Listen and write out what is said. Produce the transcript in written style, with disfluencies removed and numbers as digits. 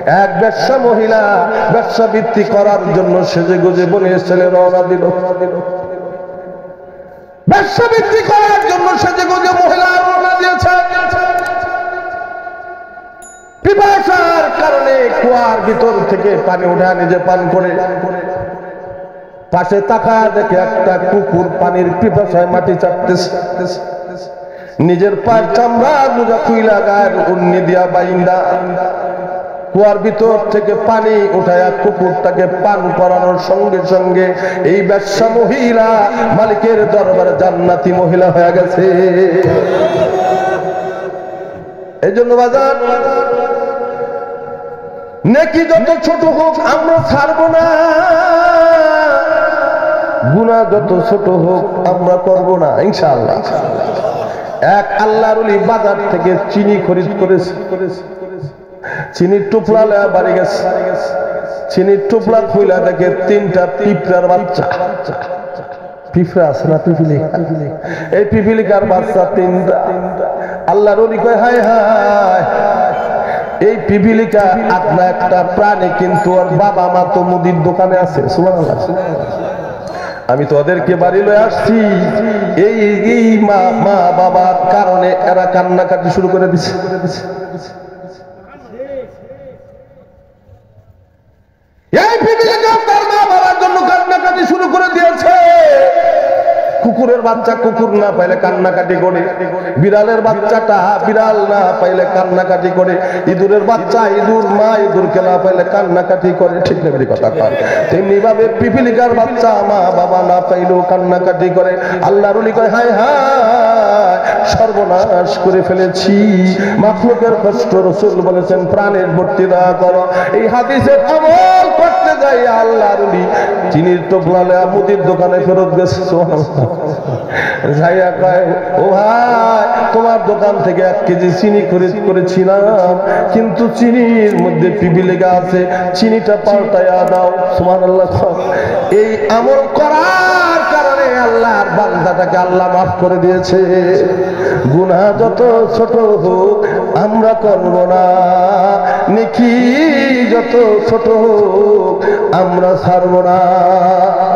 এক ব্যবসা মহিলা ব্যবসা বৃদ্ধি করার জন্য সেজে গুজে বনে ছেলে রওনা দিল। ব্যবসা বৃদ্ধি করার জন্য সেজে গুজে মহিলা রওনা দিয়েছে। পিপাসার কারণে কুয়ার ভিতর থেকে পানি উঠা নিজে পান করে পাশে তাকায় দেখে একটা কুকুর পানির পিপাসায় মাটি চাটতেছে। নিজের পায়ের চামড়া মোজা খুইলা গায়ের উন্নি দিয়া বাইন্দা কুয়ার ভিতর থেকে পানি উঠায়া কুকুরটাকে পান করানোর সঙ্গে সঙ্গে এই ব্যবসা মহিলা মালিকের দরবারে জান্নাতি মহিলা হয়ে গেছে। এই জন্য বাজার নেকি যত ছোট হোক আমরা ছাড়বো না, গুনাহ যত ছোট হোক আমরা করবো না ইনশাআল্লাহ। এক আল্লাহর ওলি বাজার থেকে চিনি খরিদ করেছে। চিনির টুপলা বাড়ি গেছে। চিনির টুপলা খুইলা দেখে 3টা পিঁপড়ার বাচ্চা। পিঁপড়া আছে না পিপিলিক? এই পিপিলিকার বাচ্চা 3টা। আল্লাহর ওলি কয় হায় হায়, এই পিপিলিকা আপনা একটা প্রাণী, কিন্তু ওর বাবা মা তো মুদির দোকানে আছে। সুবহানাল্লাহ। আমি তো ওদেরকে বাড়ি লয়ে আসছি, এই মা বাবার কারণে এরা কান্নাকাটি শুরু করে দিছে। এই পিপিলিকা তার মা বাবার জন্য কান্নাকাটি শুরু করে দিয়েছে। কুকুরের বাচ্চা কুকুর না পাইলে কান্নাকাটি করে, বিড়ালের বাচ্চাটা বিড়াল না পাইলে কান্নাকাটি করে, ইঁদুরের বাচ্চা ইঁদুর মা ইঁদুরকে না পাইলে কান্নাকাটি করে। ঠিক না কথা কর? তেমনি ভাবে পিপিলিকার বাচ্চা মা বাবা না পাইলেও কান্নাকাটি করে। আল্লাহর ওলি কয় হায় হায়, সর্বনাশ করে ফেলেছি। মাখলুকের কষ্ট রাসূল বলেছেন প্রাণের বর্তিতা করো। এই হাদিসের আমল করতে যাই আল্লাহর ওলি চিনির টোপলা মুদির দোকানে ফেরত গেছে। যাইয়া কয় ও ভাই, তোমার দোকান থেকে 1 কেজি চিনি খরিদ করেছিলাম, কিন্তু চিনির মধ্যে পিপিলিকা আছে, চিনিটা পাল্টাইয়া দাও। সুবহানাল্লাহ। এই আমল করার কারণে আল্লাহর বান্দাটাকে আল্লাহ মাফ করে দিয়েছে। গুনাহ যত ছোট হোক আমরা করব না, নেকি যত ছোট হোক আমরা ছাড়ব না।